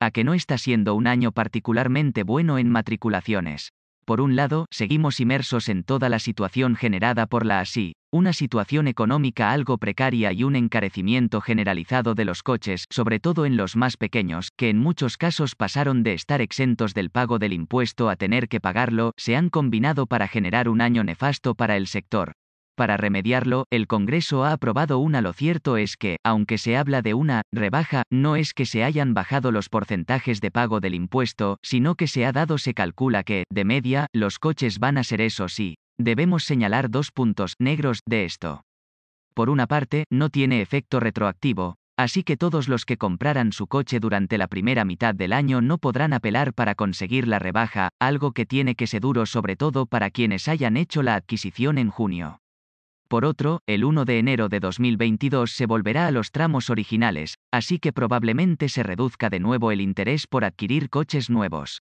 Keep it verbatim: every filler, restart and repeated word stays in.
a que no está siendo un año particularmente bueno en matriculaciones. Por un lado, seguimos inmersos en toda la situación generada por la A S I, una situación económica algo precaria y un encarecimiento generalizado de los coches, sobre todo en los más pequeños, que en muchos casos pasaron de estar exentos del pago del impuesto a tener que pagarlo, se han combinado para generar un año nefasto para el sector. Para remediarlo, el Congreso ha aprobado una. Lo cierto es que, aunque se habla de una rebaja, no es que se hayan bajado los porcentajes de pago del impuesto, sino que se ha dado. Se calcula que, de media, los coches van a ser eso sí. Debemos señalar dos puntos negros de esto. Por una parte, no tiene efecto retroactivo, así que todos los que compraran su coche durante la primera mitad del año no podrán apelar para conseguir la rebaja, algo que tiene que ser duro sobre todo para quienes hayan hecho la adquisición en junio. Por otro, el uno de enero de dos mil veintidós se volverá a los tramos originales, así que probablemente se reduzca de nuevo el interés por adquirir coches nuevos.